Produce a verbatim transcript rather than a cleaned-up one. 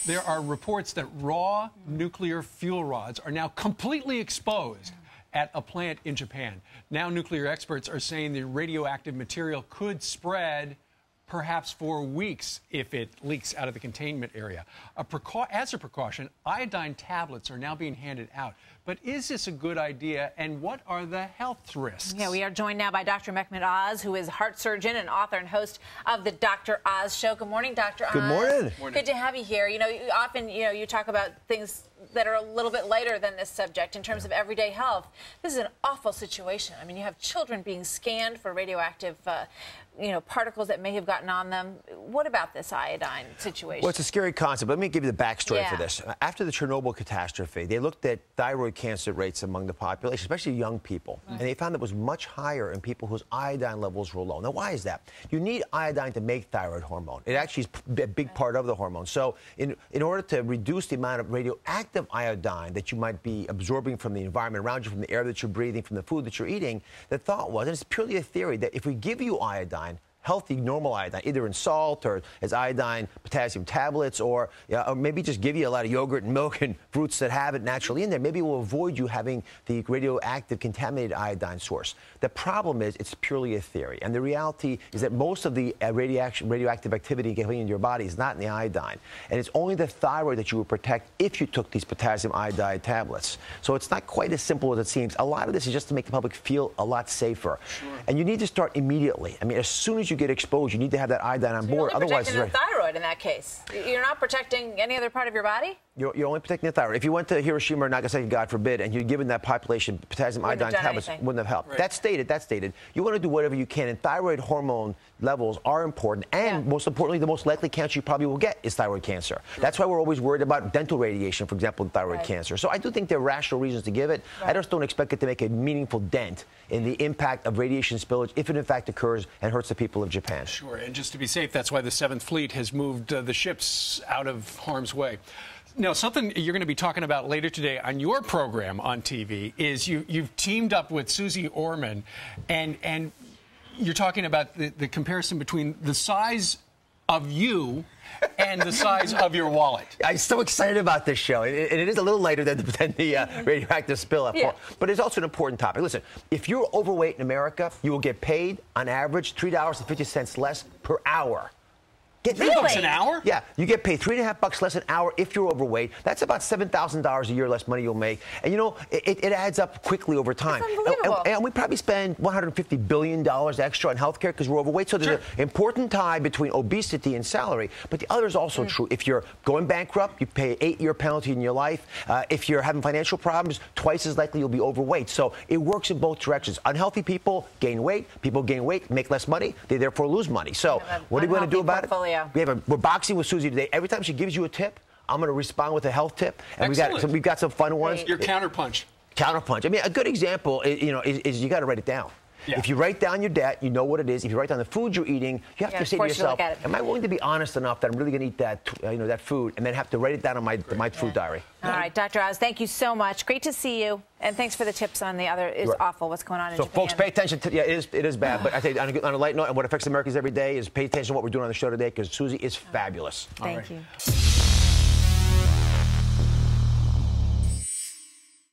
There are reports that raw nuclear fuel rods are now completely exposed at a plant in Japan. Now nuclear experts are saying the radioactive material could spread perhaps for weeks if it leaks out of the containment area. A precau as a precaution, iodine tablets are now being handed out. But is this a good idea, and what are the health risks? Yeah, we are joined now by Doctor Mehmet Oz, who is a heart surgeon and author and host of the Doctor Oz Show. Good morning, Doctor Oz. Good morning. Good to have you here. You know, you often, you know, you talk about things that are a little bit lighter than this subject in terms of everyday health. This is an awful situation. I mean, you have children being scanned for radioactive, uh, you know, particles that may have gotten on them. What about this iodine situation? Well, it's a scary concept. Let me give you the backstory yeah. for this. After the Chernobyl catastrophe, they looked at thyroid cancer rates among the population, especially young people, right. and they found that it was much higher in people whose iodine levels were low. Now, why is that? You need iodine to make thyroid hormone. It actually is a big part of the hormone. So in, in order to reduce the amount of radioactive iodine that you might be absorbing from the environment around you, from the air that you're breathing, from the food that you're eating, the thought was, and it's purely a theory, that if we give you iodine, healthy, normal iodine, either in salt or as iodine potassium tablets, or, yeah, or maybe just give you a lot of yogurt and milk and fruits that have it naturally in there. Maybe it will avoid you having the radioactive contaminated iodine source. The problem is it's purely a theory, and the reality is that most of the uh, radiation, radioactive activity getting into your body is not in the iodine, and it's only the thyroid that you would protect if you took these potassium iodide tablets. So it's not quite as simple as it seems. A lot of this is just to make the public feel a lot safer, sure. and you need to start immediately. I mean, as soon as you get exposed, you need to have that iodine on so board. You're only Otherwise, protecting the thyroid in that case. You're not protecting any other part of your body? You're, you're only protecting the thyroid. If you went to Hiroshima or Nagasaki, God forbid, and you'd given that population potassium wouldn't iodine tablets, anything. wouldn't have helped. Right. That's stated. That's stated. You want to do whatever you can, and thyroid hormone levels are important. And yeah. most importantly, the most likely cancer you probably will get is thyroid cancer. Sure. That's why we're always worried about dental radiation, for example, in thyroid right. cancer. So I do think there are rational reasons to give it. Right. I just don't expect it to make a meaningful dent in the impact of radiation spillage, if it in fact occurs and hurts the people of Japan. Sure, and just to be safe, that's why the seventh Fleet has moved uh, the ships out of harm's way. Now, something you're going to be talking about later today on your program on T V is you, you've teamed up with Suze Orman, and, and you're talking about the, the comparison between the size of you and the size of your wallet. I'm so excited about this show. And it, it is a little lighter than, than the uh, radioactive spill. Yeah. But it's also an important topic. Listen, if you're overweight in America, you will get paid, on average, three dollars and fifty cents less per hour. Get Three really? bucks an hour? Yeah, you get paid three and a half bucks less an hour if you're overweight. That's about seven thousand dollars a year less money you'll make. And you know, it, it adds up quickly over time. That's unbelievable. And, and, and we probably spend one hundred fifty billion dollars extra on health care because we're overweight. So there's sure. an important tie between obesity and salary. But the other is also mm. true. If you're going bankrupt, you pay an eight-year penalty in your life. Uh, if you're having financial problems, twice as likely you'll be overweight. So it works in both directions. Unhealthy people gain weight. People gain weight, make less money. They therefore lose money. So what are we going to do about portfolio. it? We have a, we're boxing with Suze today. Every time she gives you a tip, I'm going to respond with a health tip, and we got some, we've got some fun ones. Your counterpunch. Counterpunch. I mean, a good example, is, you know, is, is you got to write it down. Yeah. If you write down your debt, you know what it is. If you write down the food you're eating, you have yeah, to say to yourself, am I willing to be honest enough that I'm really going to eat that, uh, you know, that food, and then have to write it down on my my food yeah. diary. All right, Doctor Oz, thank you so much. Great to see you, and thanks for the tips on the other. It's right. awful what's going on in so Japan. So, folks, pay attention to. Yeah, it is it is bad, but I say on a, on a light note, and what affects Americans every day is pay attention to what we're doing on the show today, because Suze is fabulous. Thank right. you.